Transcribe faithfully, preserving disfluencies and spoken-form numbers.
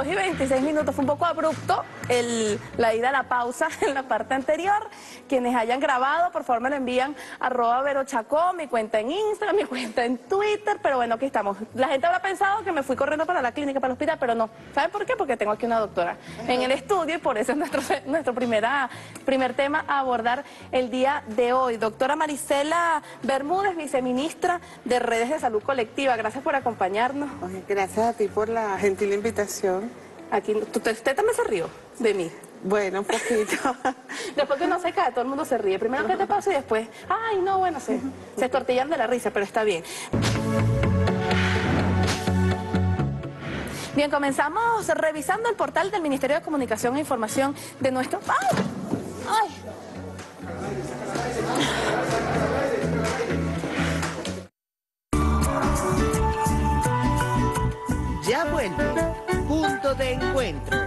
dos y veintiséis minutos. Fue un poco abrupto el, la ida a la pausa en la parte anterior. Quienes hayan grabado, por favor me lo envían arroba Vero Chacón, mi cuenta en Instagram, mi cuenta en Twitter. Pero bueno, aquí estamos. La gente habrá pensado que me fui corriendo para la clínica, para el hospital, pero no. ¿Saben por qué? Porque tengo aquí una doctora en el estudio y por eso es nuestro, nuestro primera, primer tema a abordar el día de hoy. Doctora Marisela Bermúdez, viceministra de Redes de Salud Colectiva. Gracias por acompañarnos. Oye, gracias a ti por la gentil invitación. Aquí, usted, usted también se rió de mí. Bueno, un poquito. Después que uno se cae, todo el mundo se ríe. Primero que te pasa y después, ay, no, bueno, se, se estortillan de la risa, pero está bien. Bien, comenzamos revisando el portal del Ministerio de Comunicación e Información de nuestro... ¡Ay! ¡Ay! Ya vuelve, punto de encuentro.